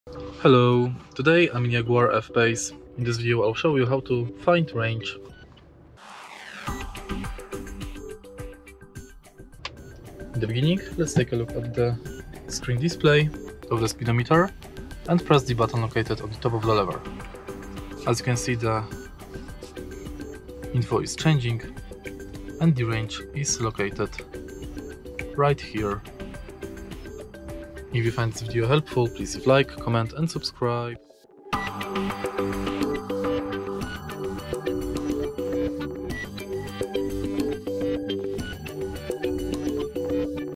Hello, today I'm in Jaguar F-Pace. In this video I'll show you how to find range. In the beginning, let's take a look at the screen display of the speedometer and press the button located on the top of the lever. As you can see, the info is changing and the range is located right here. If you find this video helpful, please leave a like, comment and subscribe.